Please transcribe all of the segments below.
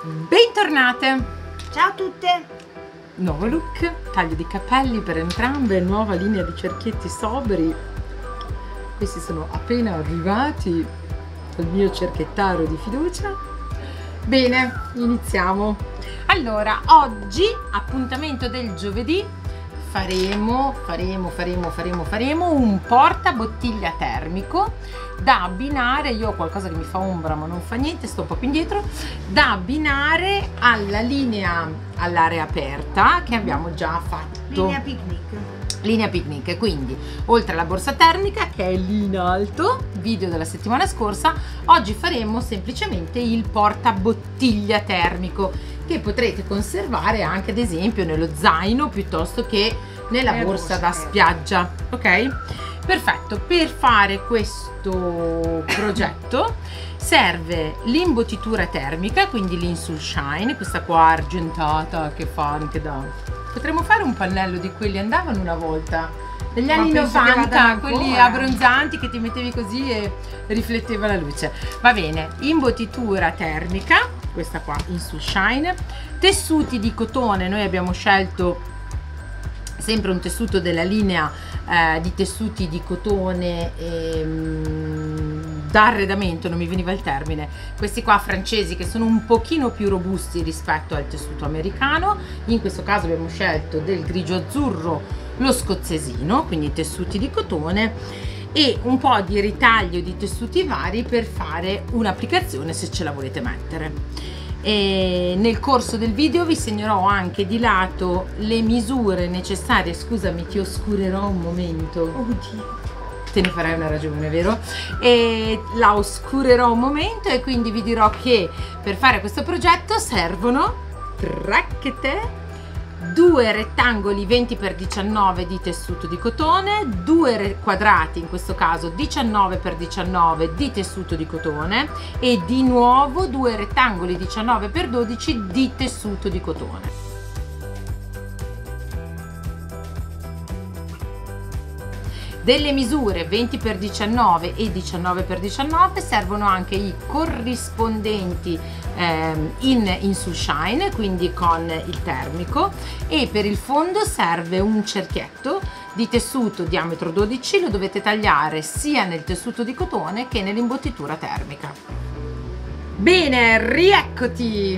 Bentornate! Ciao a tutte! Nuovo look, taglio di capelli per entrambe, nuova linea di cerchietti sobri. Questi sono appena arrivati al mio cerchettaro di fiducia. Bene, iniziamo. Allora, oggi, appuntamento del giovedì, faremo un portabottiglia termico da abbinare. Io ho qualcosa che mi fa ombra ma non fa niente, sto un po' più indietro, da abbinare alla linea all'area aperta che abbiamo già fatto. Linea picnic, quindi oltre alla borsa termica che è lì in alto, video della settimana scorsa, oggi faremo semplicemente il portabottiglia termico che potrete conservare anche ad esempio nello zaino piuttosto che nella borsa da spiaggia. Ok? Perfetto. Per fare questo progetto serve l'imbottitura termica, quindi l'Insulshine, questa qua argentata che fa anche da... Potremmo fare un pannello di quelli, andavano una volta negli anni 90, quelli abbronzanti che ti mettevi così e rifletteva la luce. Va bene, imbottitura termica, questa qua Insulshine, tessuti di cotone, noi abbiamo scelto sempre un tessuto della linea di tessuti di cotone da arredamento, non mi veniva il termine, questi qua francesi che sono un pochino più robusti rispetto al tessuto americano. In questo caso abbiamo scelto del grigio azzurro lo scozzesino, quindi tessuti di cotone, e un po' di ritaglio di tessuti vari per fare un'applicazione se ce la volete mettere. E nel corso del video vi segnerò anche di lato le misure necessarie. Scusami, ti oscurerò un momento. Oddio. Te ne farai una ragione, vero? E la oscurerò un momento e quindi vi dirò che per fare questo progetto servono 2 rettangoli 20x19 di tessuto di cotone, 2 quadrati, in questo caso 19x19 di tessuto di cotone e di nuovo 2 rettangoli 19x12 di tessuto di cotone. Delle misure 20x19 e 19x19 servono anche i corrispondenti in Insulshine, quindi con il termico, e per il fondo serve un cerchietto di tessuto diametro 12, lo dovete tagliare sia nel tessuto di cotone che nell'imbottitura termica. Bene, rieccoti!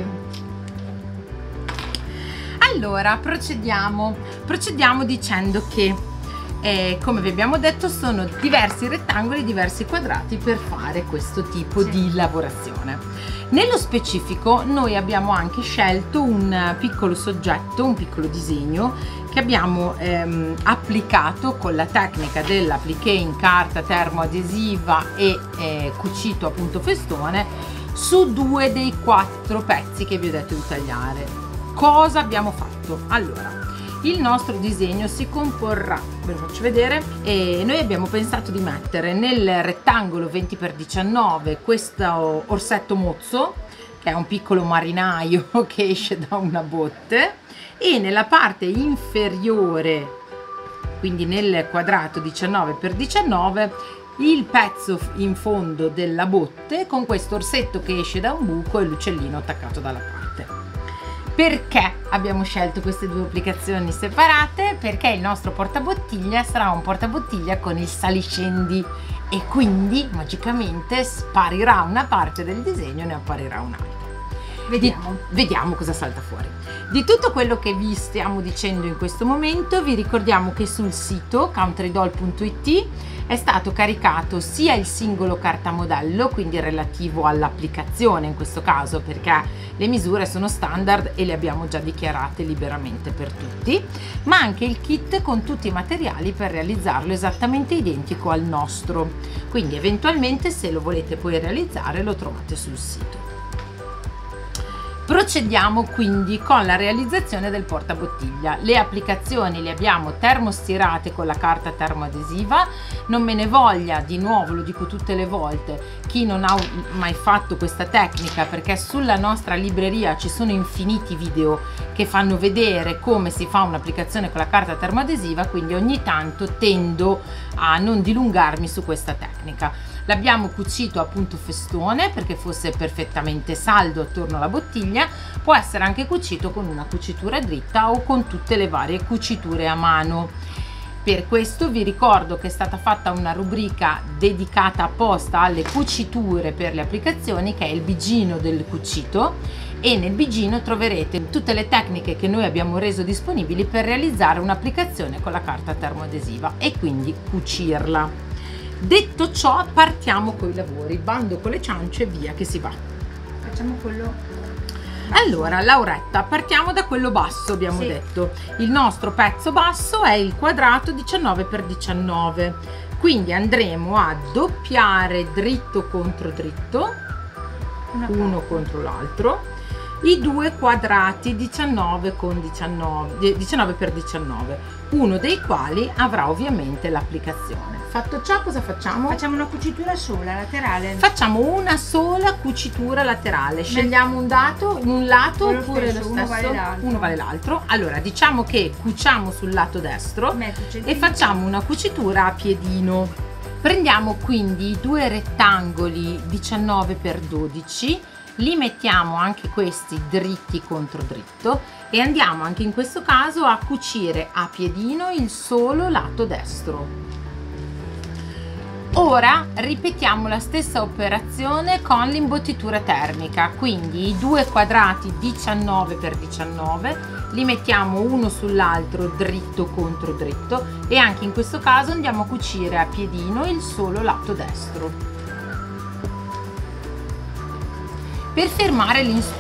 Allora, procediamo dicendo che come vi abbiamo detto sono diversi rettangoli, diversi quadrati per fare questo tipo di lavorazione. Nello specifico noi abbiamo anche scelto un piccolo soggetto, un piccolo disegno che abbiamo applicato con la tecnica dell'appliqué in carta termoadesiva e cucito a punto festone su 2 dei 4 pezzi che vi ho detto di tagliare. Cosa abbiamo fatto? Allora, il nostro disegno si comporrà, ve lo faccio vedere, e noi abbiamo pensato di mettere nel rettangolo 20x19 questo orsetto mozzo, che è un piccolo marinaio che esce da una botte, e nella parte inferiore, quindi nel quadrato 19x19, il pezzo in fondo della botte con questo orsetto che esce da un buco e l'uccellino attaccato dalla parte. Perché abbiamo scelto queste 2 applicazioni separate? Perché il nostro portabottiglia sarà un portabottiglia con il saliscendi e quindi magicamente sparirà una parte del disegno e ne apparirà un'altra. Vediamo cosa salta fuori. Di tutto quello che vi stiamo dicendo in questo momento vi ricordiamo che sul sito countrydoll.it è stato caricato sia il singolo cartamodello, quindi relativo all'applicazione in questo caso, perché le misure sono standard e le abbiamo già dichiarate liberamente per tutti, ma anche il kit con tutti i materiali per realizzarlo esattamente identico al nostro. Quindi eventualmente se lo volete poi realizzare lo trovate sul sito. Procediamo quindi con la realizzazione del portabottiglia. Le applicazioni le abbiamo termostirate con la carta termoadesiva. Non me ne voglia, di nuovo lo dico tutte le volte, chi non ha mai fatto questa tecnica, perché sulla nostra libreria ci sono infiniti video che fanno vedere come si fa un'applicazione con la carta termoadesiva, quindi ogni tanto tendo a non dilungarmi su questa tecnica. L'abbiamo cucito appunto festone perché fosse perfettamente saldo attorno alla bottiglia, può essere anche cucito con una cucitura dritta o con tutte le varie cuciture a mano. Per questo vi ricordo che è stata fatta una rubrica dedicata apposta alle cuciture per le applicazioni, che è il bigino del cucito, e nel bigino troverete tutte le tecniche che noi abbiamo reso disponibili per realizzare un'applicazione con la carta termoadesiva e quindi cucirla. Detto ciò, partiamo con i lavori, bando con le ciance e via che si va. Facciamo quello. Allora, Lauretta, partiamo da quello basso, abbiamo detto. Il nostro pezzo basso è il quadrato 19x19, quindi andremo a doppiare dritto contro dritto, uno contro l'altro, i due quadrati 19 con 19x19, uno dei quali avrà ovviamente l'applicazione. Fatto ciò, cosa facciamo? Facciamo una cucitura sola, laterale. Facciamo una sola cucitura laterale. Scegliamo un lato oppure lo stesso? Uno vale l'altro. Allora, diciamo che cuciamo sul lato destro e facciamo una cucitura a piedino. Prendiamo quindi i due rettangoli 19x12, li mettiamo anche questi dritti contro dritto e andiamo anche in questo caso a cucire a piedino il solo lato destro. Ora ripetiamo la stessa operazione con l'imbottitura termica, quindi i due quadrati 19x19 li mettiamo uno sull'altro dritto contro dritto e anche in questo caso andiamo a cucire a piedino il solo lato destro. Per fermare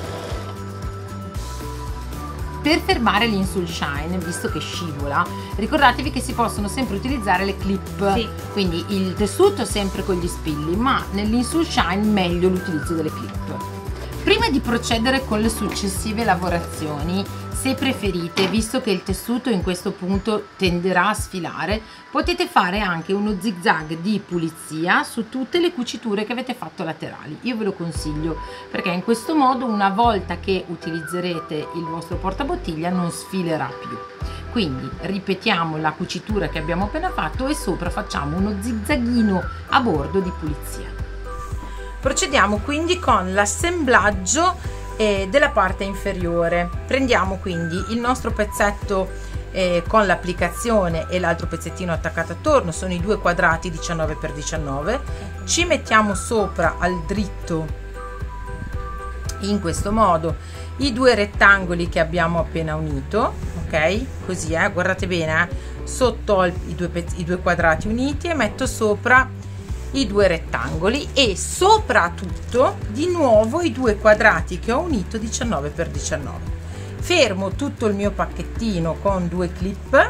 l'insulshine, visto che scivola, ricordatevi che si possono sempre utilizzare le clip, quindi il tessuto sempre con gli spilli, ma nell'insulshine meglio l'utilizzo delle clip. Prima di procedere con le successive lavorazioni, se preferite, visto che il tessuto in questo punto tenderà a sfilare, potete fare anche uno zigzag di pulizia su tutte le cuciture che avete fatto laterali. Io ve lo consiglio perché in questo modo, una volta che utilizzerete il vostro portabottiglia, non sfilerà più. Quindi ripetiamo la cucitura che abbiamo appena fatto e sopra facciamo uno zigzaghino a bordo di pulizia. Procediamo quindi con l'assemblaggio della parte inferiore. Prendiamo quindi il nostro pezzetto con l'applicazione e l'altro pezzettino attaccato attorno, sono i due quadrati 19x19, ci mettiamo sopra al dritto in questo modo i due rettangoli che abbiamo appena unito, ok? Così, guardate bene, sotto i due quadrati uniti e metto sopra i due rettangoli e soprattutto di nuovo i due quadrati che ho unito 19x19. Fermo tutto il mio pacchettino con due clip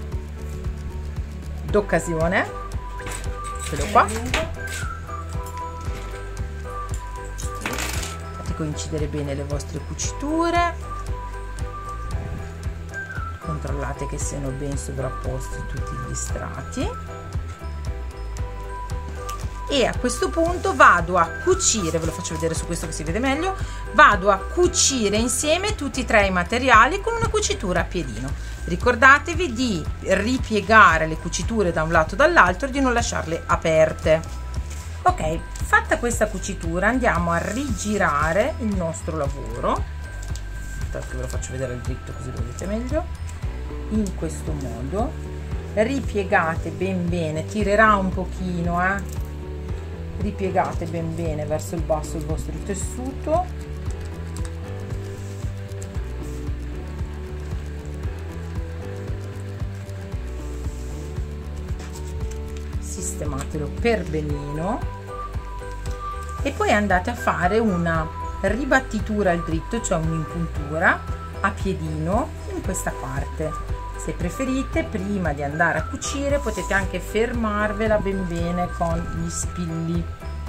d'occasione, quello qua, fate coincidere bene le vostre cuciture, controllate che siano ben sovrapposti tutti gli strati. E a questo punto vado a cucire, ve lo faccio vedere su questo che si vede meglio, vado a cucire insieme tutti e tre i materiali con una cucitura a piedino. Ricordatevi di ripiegare le cuciture da un lato e dall'altro e di non lasciarle aperte. Ok, fatta questa cucitura andiamo a rigirare il nostro lavoro. Aspettate che ve lo faccio vedere al dritto così lo vedete meglio. In questo modo ripiegate ben bene, tirerà un pochino, ripiegate ben bene verso il basso il vostro tessuto, sistematelo per benino e poi andate a fare una ribattitura al dritto, cioè un'impuntura a piedino in questa parte. Se preferite, prima di andare a cucire potete anche fermarvela ben bene con gli spilli.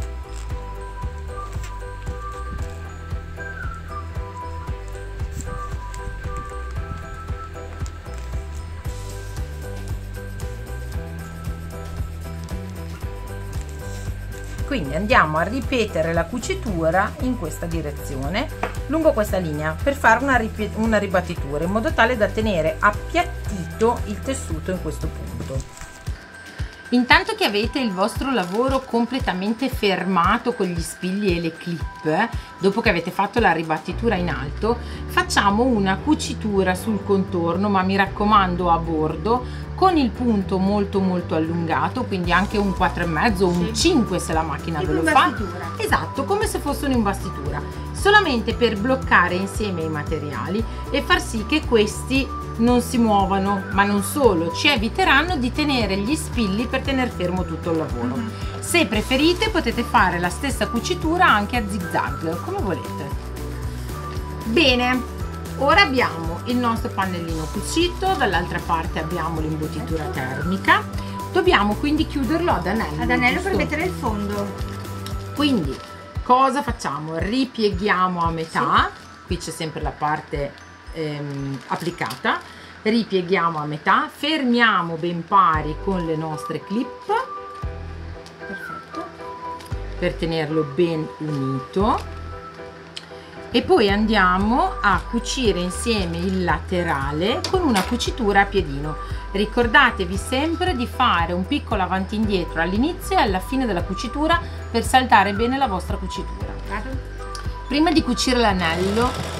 Quindi andiamo a ripetere la cucitura in questa direzione, lungo questa linea, per fare una ribattitura in modo tale da tenere appiattito il tessuto in questo punto. Intanto che avete il vostro lavoro completamente fermato con gli spilli e le clip, dopo che avete fatto la ribattitura in alto, facciamo una cucitura sul contorno, ma mi raccomando a bordo, con il punto molto allungato, quindi anche un 4,5 o un 5 se la macchina ve lo fa. Esatto, come se fosse un'imbastitura, solamente per bloccare insieme i materiali e far sì che questi non si muovano, ma non solo, ci eviteranno di tenere gli spilli per tenere fermo tutto il lavoro. Se preferite potete fare la stessa cucitura anche a zigzag, come volete. Bene, ora abbiamo il nostro pannellino cucito, dall'altra parte abbiamo l'imbottitura termica, dobbiamo quindi chiuderlo ad anello. Ad anello giusto? per mettere il fondo. Quindi cosa facciamo? Ripieghiamo a metà, qui c'è sempre la parte applicata, ripieghiamo a metà, fermiamo ben pari con le nostre clip, Perfetto. per tenerlo ben unito, e poi andiamo a cucire insieme il laterale con una cucitura a piedino. Ricordatevi sempre di fare un piccolo avanti e indietro all'inizio e alla fine della cucitura per saldare bene la vostra cucitura. Prima di cucire l'anello,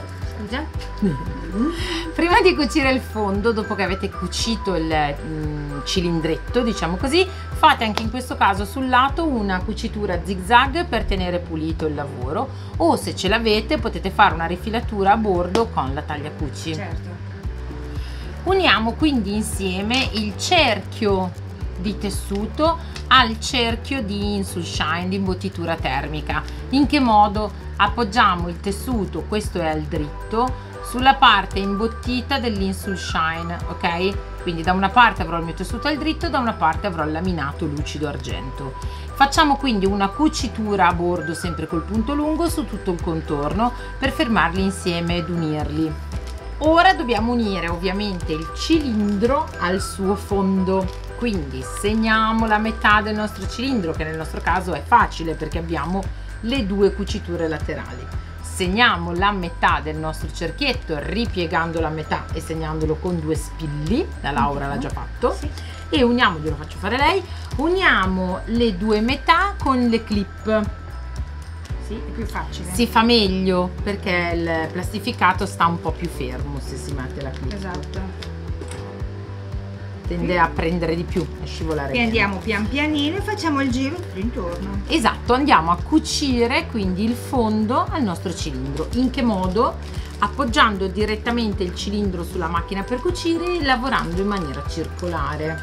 prima di cucire il fondo, dopo che avete cucito il cilindretto, diciamo così, fate anche in questo caso sul lato una cucitura zigzag per tenere pulito il lavoro, o se ce l'avete potete fare una rifilatura a bordo con la tagliacuci. Certo. Uniamo quindi insieme il cerchio di tessuto al cerchio di Insulshine, di imbottitura termica. In che modo? Appoggiamo il tessuto, questo è al dritto, sulla parte imbottita dell'Insulshine, ok? Quindi da una parte avrò il mio tessuto al dritto, da una parte avrò il laminato lucido argento. Facciamo quindi una cucitura a bordo sempre col punto lungo su tutto il contorno per fermarli insieme ed unirli. Ora dobbiamo unire ovviamente il cilindro al suo fondo, quindi segniamo la metà del nostro cilindro, che nel nostro caso è facile perché abbiamo le due cuciture laterali. Segniamo la metà del nostro cerchietto ripiegando la metà e segnandolo con due spilli, la Laura l'ha già fatto, sì. E uniamo, glielo faccio fare lei, uniamo le due metà con le clip. Sì, è più facile. Si fa meglio perché il plastificato sta un po' più fermo se si mette la clip. Esatto. Tende a prendere di più, a scivolare. E andiamo pian pianino e facciamo il giro tutto intorno. Esatto, andiamo a cucire quindi il fondo al nostro cilindro. In che modo? Appoggiando direttamente il cilindro sulla macchina per cucire e lavorando in maniera circolare.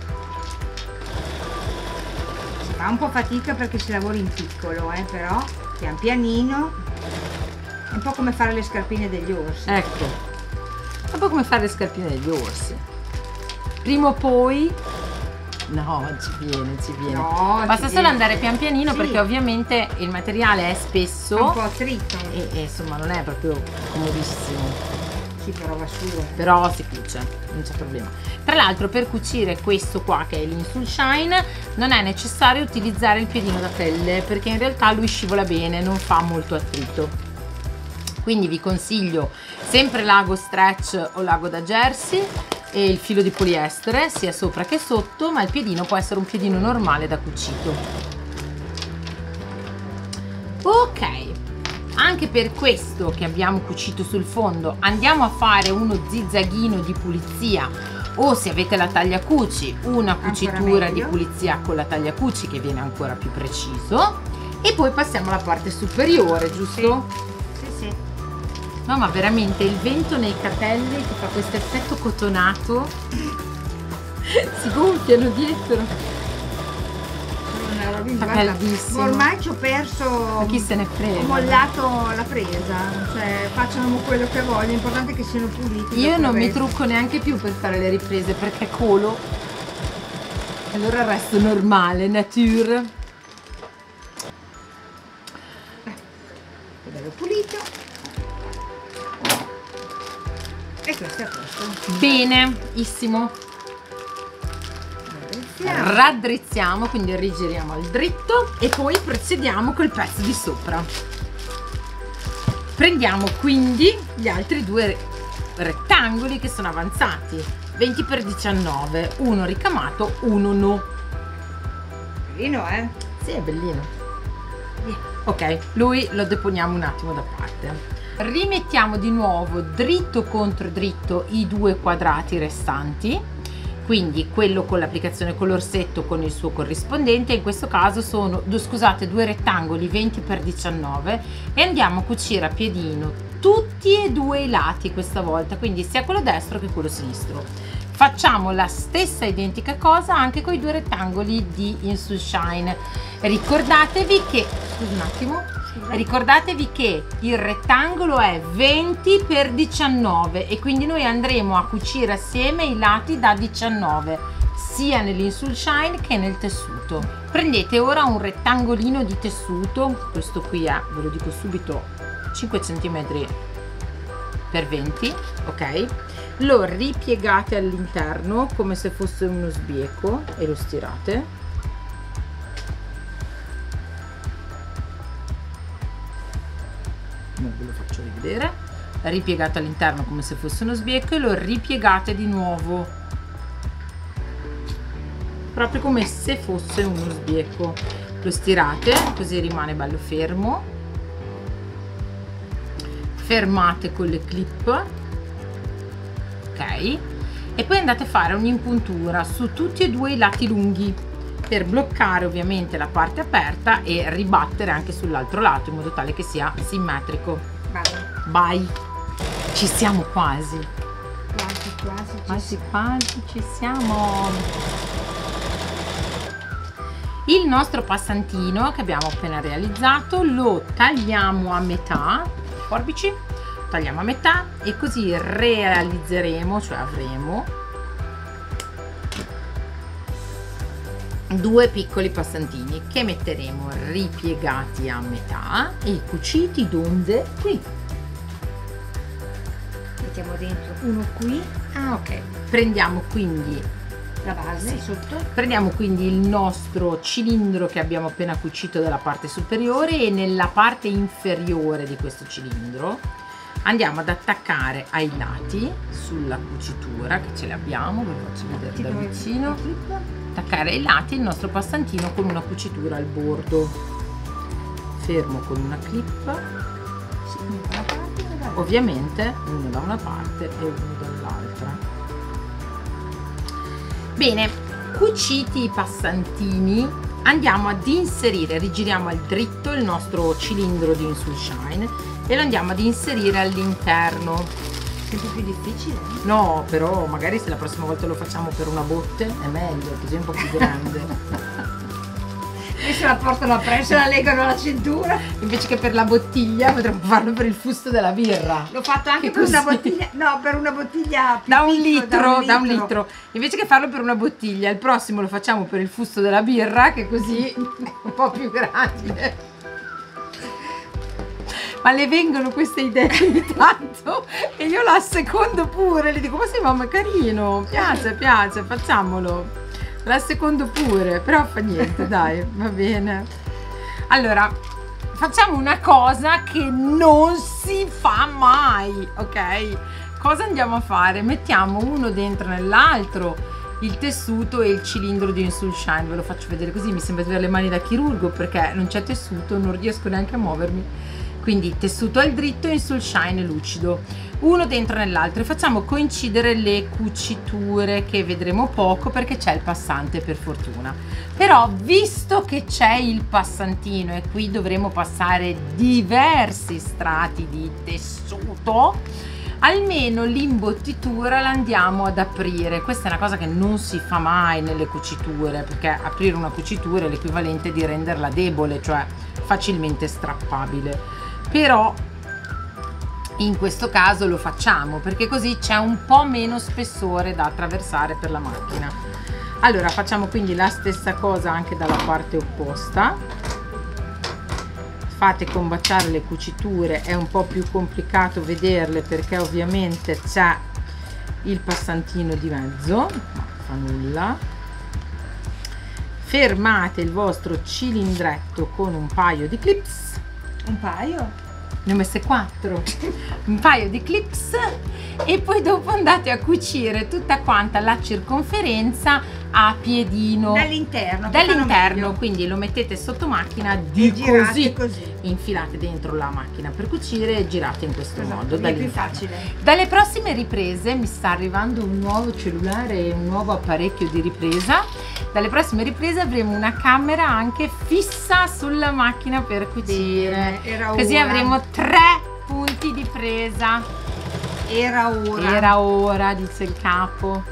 Si fa un po' fatica perché si lavora in piccolo, però pian pianino. È un po' come fare le scarpine degli orsi. Ecco, è un po' come fare le scarpine degli orsi. Prima o poi, no, ci viene. No, basta solo andare pian pianino, sì. Perché ovviamente il materiale è spesso un po' attrito e insomma non è proprio comodissimo. Sì, però va su. Però si cuce, non c'è problema. Tra l'altro per cucire questo qua che è l'Insulshine non è necessario utilizzare il piedino da pelle, perché in realtà lui scivola bene, non fa molto attrito. Quindi vi consiglio sempre l'ago stretch o l'ago da jersey e il filo di poliestere sia sopra che sotto, ma il piedino può essere un piedino normale da cucito. Ok, anche per questo che abbiamo cucito sul fondo andiamo a fare uno zigzaghino di pulizia, o se avete la tagliacuci una cucitura di pulizia con la tagliacuci che viene ancora più preciso, e poi passiamo alla parte superiore, giusto? Sì. No, ma veramente il vento nei capelli ti fa questo effetto cotonato. Si gonfiano dietro. Fa caldissimo. Ormai ci ho perso. Ma chi se ne frega? Ho mollato la presa. Cioè facciano quello che voglio, l'importante è che siano puliti. Io non mi trucco neanche più per fare le riprese perché colo. Allora resto normale, nature. Bello pulito. E questo è questo. Benissimo. Raddrizziamo, quindi rigiriamo al dritto e poi procediamo col pezzo di sopra. Prendiamo quindi gli altri due rettangoli che sono avanzati, 20 x 19, uno ricamato, uno no. Bellino, Sì, è bellino. Ok, lui lo deponiamo un attimo da parte. Rimettiamo di nuovo dritto contro dritto i due quadrati restanti, quindi quello con l'applicazione con l'orsetto con il suo corrispondente. In questo caso sono due rettangoli 20 x 19 e andiamo a cucire a piedino tutti e due i lati questa volta, quindi sia quello destro che quello sinistro. Facciamo la stessa identica cosa anche con i due rettangoli di Insulshine. Ricordatevi che, scusi un attimo, ricordatevi che il rettangolo è 20 x 19 e quindi noi andremo a cucire assieme i lati da 19 sia nell'Insulshine che nel tessuto. Prendete ora un rettangolino di tessuto, questo qui è, ve lo dico subito, 5 cm x 20, ok? Lo ripiegate all'interno come se fosse uno sbieco e lo stirate. Non ve lo faccio rivedere. Ripiegate all'interno come se fosse uno sbieco e lo ripiegate di nuovo proprio come se fosse uno sbieco. Lo stirate così rimane bello fermo. Fermate con le clip, ok, e poi andate a fare un'impuntura su tutti e due i lati lunghi per bloccare ovviamente la parte aperta e ribattere anche sull'altro lato in modo tale che sia simmetrico. Vai, ci siamo quasi. Quasi ci siamo. Il nostro passantino che abbiamo appena realizzato lo tagliamo a metà, forbici, tagliamo a metà e così realizzeremo, cioè avremo due piccoli passantini che metteremo ripiegati a metà e cuciti donde qui. Mettiamo dentro uno qui. Ah, ok. Prendiamo quindi la base sotto. Prendiamo quindi il nostro cilindro che abbiamo appena cucito dalla parte superiore e nella parte inferiore di questo cilindro andiamo ad attaccare ai lati sulla cucitura che ce l'abbiamo, ve lo faccio vedere da vicino. Attaccare ai lati il nostro passantino con una cucitura al bordo, fermo con una clip, ovviamente uno da una parte e uno dall'altra. Bene, cuciti i passantini, andiamo ad inserire, rigiriamo al dritto il nostro cilindro di Insulshine e lo andiamo ad inserire all'interno. Sempre più difficile? No, però magari se la prossima volta lo facciamo per una botte è meglio, così è un po' più grande. E se la portano appresso e la legano alla cintura. Invece che per la bottiglia potremmo farlo per il fusto della birra. L'ho fatto anche per una bottiglia, no, per una bottiglia più da un litro. Invece che farlo per una bottiglia, il prossimo lo facciamo per il fusto della birra, che così è un po' più grande. Ma le vengono queste idee ogni tanto e io la assecondo pure, le dico ma sì mamma è carino, piace, facciamolo, la assecondo pure, però fa niente, dai, va bene. Allora facciamo una cosa che non si fa mai, ok? Cosa andiamo a fare? Mettiamo uno dentro nell'altro il tessuto e il cilindro di Insulshine, ve lo faccio vedere così, mi sembra di avere le mani da chirurgo perché non c'è tessuto, non riesco neanche a muovermi. Quindi tessuto al dritto e Insulshine lucido, uno dentro nell'altro, e facciamo coincidere le cuciture che vedremo poco perché c'è il passante per fortuna. Però visto che c'è il passantino e qui dovremo passare diversi strati di tessuto, almeno l'imbottitura la andiamo ad aprire. Questa è una cosa che non si fa mai nelle cuciture, perché aprire una cucitura è l'equivalente di renderla debole, cioè facilmente strappabile. Però in questo caso lo facciamo perché così c'è un po' meno spessore da attraversare per la macchina. Allora facciamo quindi la stessa cosa anche dalla parte opposta. Fate combaciare le cuciture, è un po' più complicato vederle perché ovviamente c'è il passantino di mezzo, ma fa nulla. Fermate il vostro cilindretto con un paio di clips. Un paio? Ne ho messe 4. Un paio di clips e poi dopo andate a cucire tutta quanta la circonferenza a piedino dall'interno, quindi lo mettete sotto macchina di così, infilate dentro la macchina per cucire e girate in questo modo. È più facile. Dalle prossime riprese mi sta arrivando un nuovo cellulare e un nuovo apparecchio di ripresa. Dalle prossime riprese avremo una camera anche fissa sulla macchina per cucire, così avremo 3 punti di presa. Era ora, dice il capo.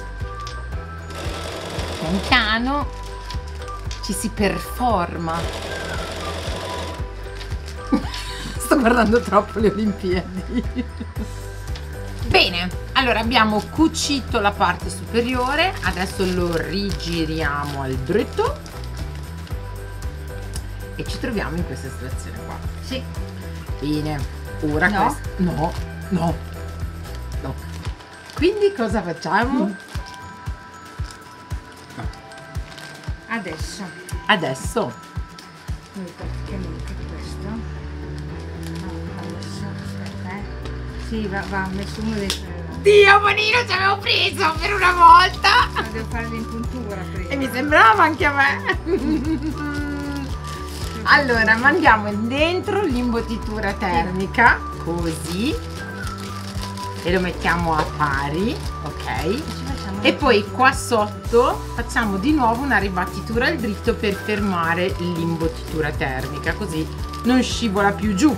Pian piano ci si performa. Sto guardando troppo le Olimpiadi. Bene, allora abbiamo cucito la parte superiore, adesso lo rigiriamo al dritto e ci troviamo in questa situazione qua. Sì. Bene, ora no. Quindi cosa facciamo? Adesso questo. Sì, va messo uno dentro. Dio bonino, ci avevo preso per una volta! Ma devo fare l'impuntura prima. E mi sembrava anche a me. Allora, mandiamo dentro l'imbottitura termica, così, e lo mettiamo a pari, ok? E poi qua sotto facciamo di nuovo una ribattitura al dritto per fermare l'imbottitura termica, così non scivola più giù.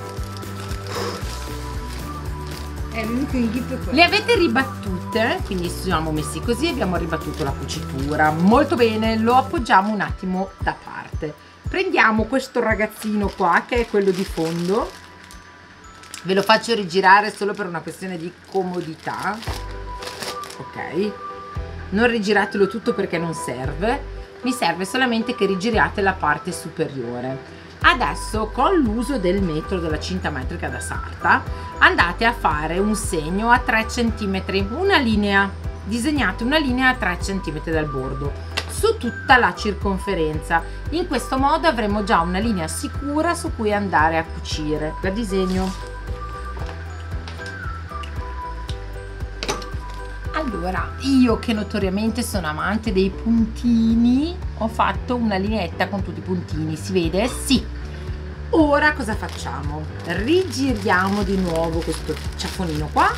L'unico inghippo è quello. Le avete ribattute, quindi siamo messi così, abbiamo ribattuto la cucitura. Molto bene, lo appoggiamo un attimo da parte. Prendiamo questo ragazzino qua, che è quello di fondo. Ve lo faccio rigirare solo per una questione di comodità. Ok. Non rigiratelo tutto perché non serve, mi serve solamente che rigiriate la parte superiore. Adesso con l'uso del metro della cinta metrica da sarta andate a fare un segno a 3 cm, una linea, disegnate una linea a 3 cm dal bordo su tutta la circonferenza. In questo modo avremo già una linea sicura su cui andare a cucire. La disegno. Allora, io che notoriamente sono amante dei puntini, ho fatto una lineetta con tutti i puntini, si vede? Sì. Ora cosa facciamo? Rigiriamo di nuovo questo ciaffonino qua.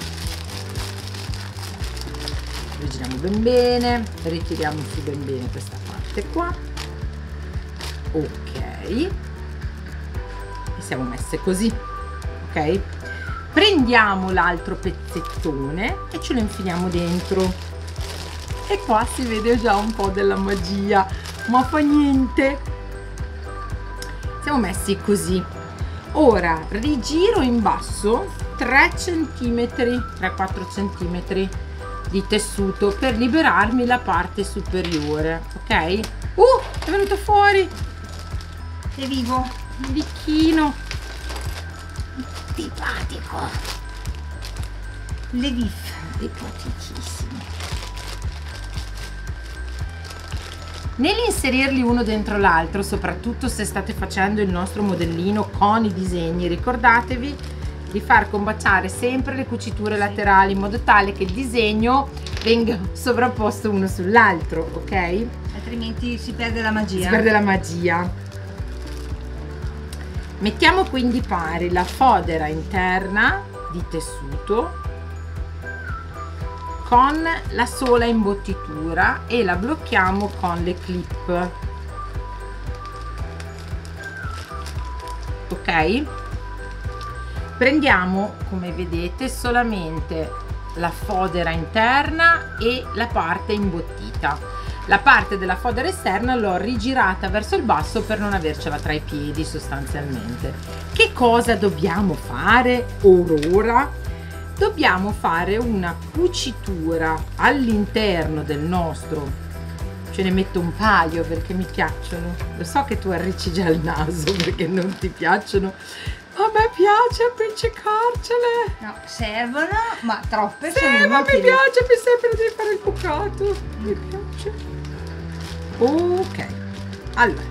Rigiriamo ben bene, ritiriamo su ben bene questa parte qua. Ok. E siamo messe così, ok? Prendiamo l'altro pezzettone e ce lo infiliamo dentro e qua si vede già un po' della magia, ma fa niente, siamo messi così. Ora rigiro in basso 3 cm, 3-4 cm di tessuto per liberarmi la parte superiore, ok? È venuto fuori, è vivo, un bicchino antipatico, le vif, simpaticissimo. Nell'inserirli uno dentro l'altro, soprattutto se state facendo il nostro modellino con i disegni, ricordatevi di far combaciare sempre le cuciture laterali in modo tale che il disegno venga sovrapposto uno sull'altro, ok? Altrimenti si perde la magia. Si perde la magia. Mettiamo quindi pari la fodera interna di tessuto con la sola imbottitura e la blocchiamo con le clip, ok? Prendiamo, come vedete, solamente la fodera interna e la parte imbottita. La parte della fodera esterna l'ho rigirata verso il basso per non avercela tra i piedi sostanzialmente. Che cosa dobbiamo fare ora? Dobbiamo fare una cucitura all'interno del nostro, ce ne metto un paio perché mi piacciono, lo so che tu arricci già il naso perché non ti piacciono, a me piace appiccicarcele. No, servono, ma troppe sì, sono ma mi piace, mi sembra di fare il bucato, mi piace. Ok, allora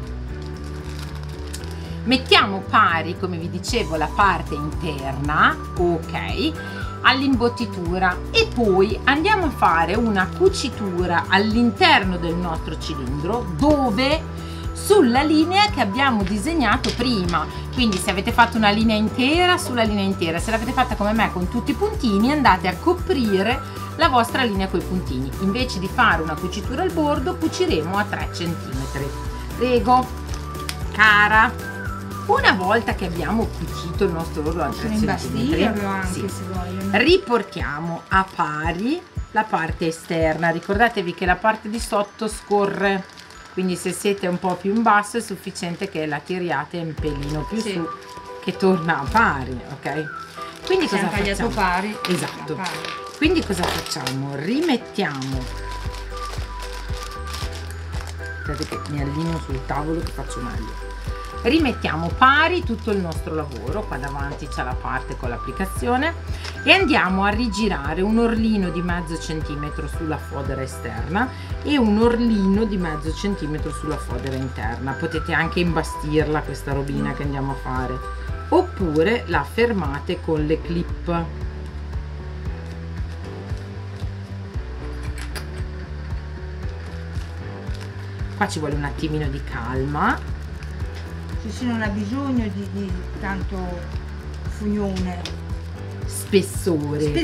mettiamo pari, come vi dicevo, la parte interna, ok, all'imbottitura e poi andiamo a fare una cucitura all'interno del nostro cilindro, dove? Sulla linea che abbiamo disegnato prima. Quindi se avete fatto una linea intera, sulla linea intera, se l'avete fatta come me con tutti i puntini, andate a coprire la vostra linea con i puntini. Invece di fare una cucitura al bordo, cuciremo a 3 cm. Prego, cara. Una volta che abbiamo cucito il nostro orlo a 3 cm, anche, se vogliono, riportiamo a pari la parte esterna. Ricordatevi che la parte di sotto scorre, quindi se siete un po' più in basso è sufficiente che la tiriate un pelino più su, che torna a pari, ok? Quindi cosa facciamo? Pari. Esatto. Pari. Quindi cosa facciamo? Rimettiamo, aspettate che mi allineo sul tavolo che faccio meglio. Rimettiamo pari tutto il nostro lavoro. Qua davanti c'è la parte con l'applicazione e andiamo a rigirare un orlino di mezzo centimetro sulla fodera esterna e un orlino di mezzo centimetro sulla fodera interna. Potete anche imbastirla questa robina che andiamo a fare, oppure la fermate con le clip. Qua ci vuole un attimino di calma. Sì, non ha bisogno di tanto fugnone. Spessore.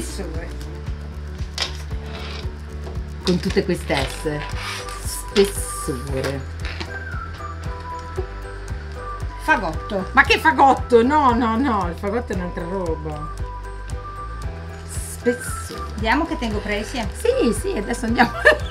Con tutte queste S. Spessore. Fagotto. Ma che fagotto? No, il fagotto è un'altra roba. Spessore. Vediamo che tengo presa. Sì, adesso andiamo.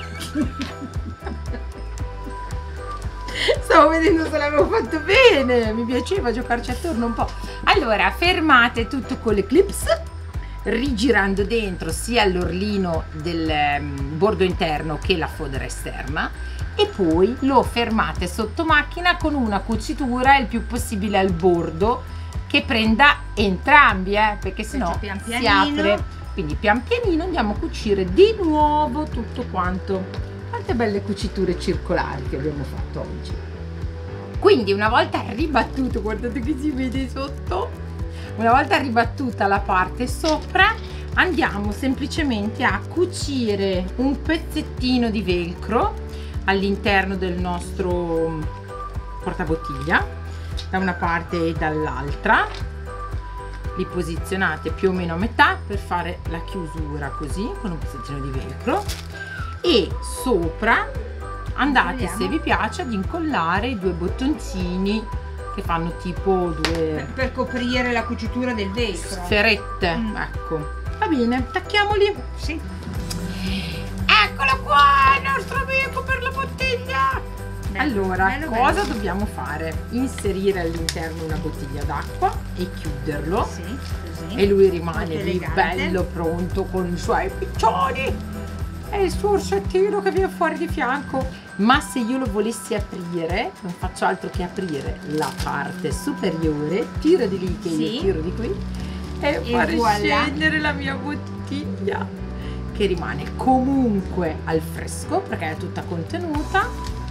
Stavo vedendo se l'avevo fatto bene, mi piaceva giocarci attorno un po'. Allora, fermate tutto con le clips, rigirando dentro sia l'orlino del bordo interno che la fodera esterna, e poi lo fermate sotto macchina con una cucitura il più possibile al bordo che prenda entrambi, perché sennò si apre. Quindi pian pianino andiamo a cucire di nuovo tutto quanto. Quante belle cuciture circolari che abbiamo fatto oggi. Quindi una volta ribattuto, guardate che si vede sotto, una volta ribattuta la parte sopra, andiamo semplicemente a cucire un pezzettino di velcro all'interno del nostro portabottiglia, da una parte e dall'altra. Li posizionate più o meno a metà per fare la chiusura, così, con un pezzettino di velcro. E sopra andate, se vi piace, ad incollare i 2 bottoncini che fanno tipo due per coprire la cucitura del vetro, sferette. Ecco, va bene, attacchiamoli. Sì. Eccolo qua il nostro amico per la bottiglia. Allora, cosa dobbiamo fare? Inserire all'interno una bottiglia d'acqua e chiuderlo. Sì, così. E lui rimane lì bello pronto con i suoi piccioni e il suo orsettino che viene fuori di fianco. Ma se io lo volessi aprire, non faccio altro che aprire la parte superiore, tiro di lì che io tiro di qui, e fare scendere la mia bottiglia, che rimane comunque al fresco perché è tutta contenuta.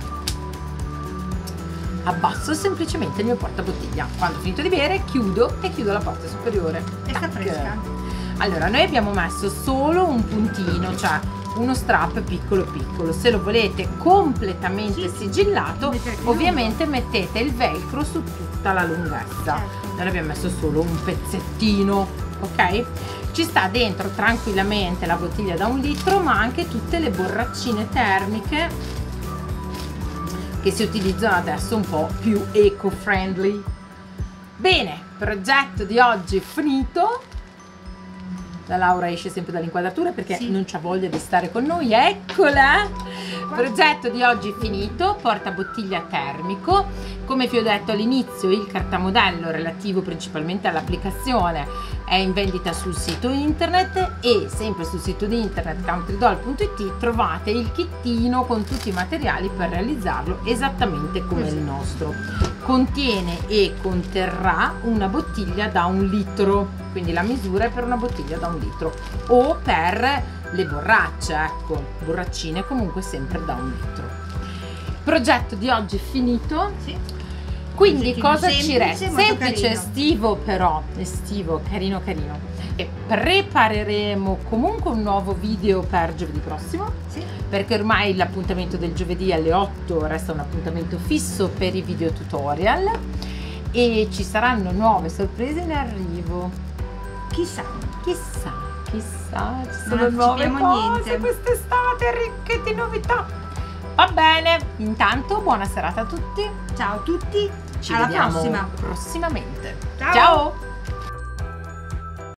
Abbasso semplicemente il mio portabottiglia. Quando ho finito di bere, chiudo e chiudo la parte superiore. E sta fresca. Allora, noi abbiamo messo solo un puntino, cioè uno strap piccolo piccolo. Se lo volete completamente sigillato, ovviamente mettete il velcro su tutta la lunghezza. Noi abbiamo messo solo un pezzettino, ok? Ci sta dentro tranquillamente la bottiglia da 1 litro, ma anche tutte le borraccine termiche che si utilizzano adesso, un po' più eco-friendly. Bene, progetto di oggi finito. La Laura esce sempre dall'inquadratura perché non c'ha voglia di stare con noi, eccola! Progetto di oggi finito, portabottiglia termico. Come vi ho detto all'inizio, il cartamodello relativo principalmente all'applicazione è in vendita sul sito internet, e sempre sul sito di internet countrydoll.it trovate il kittino con tutti i materiali per realizzarlo esattamente come il nostro. Contiene e conterrà una bottiglia da 1 litro, quindi la misura è per una bottiglia da 1 litro, o per le borracce, ecco, borraccine comunque sempre da 1 litro. Progetto di oggi finito. Quindi cosa ci semplice, resta? molto Semplice, carino. estivo però, estivo, carino carino. E prepareremo comunque un nuovo video per giovedì prossimo, Sì. perché ormai l'appuntamento del giovedì alle 8 resta un appuntamento fisso per i video tutorial e ci saranno nuove sorprese in arrivo. Chissà. Chissà, chissà, ci sono Non nuove anticipiamo cose niente. quest'estate ricche di novità. Va bene, intanto buona serata a tutti. Ciao a tutti, Ci alla vediamo prossima. prossimamente. Ciao. Ciao.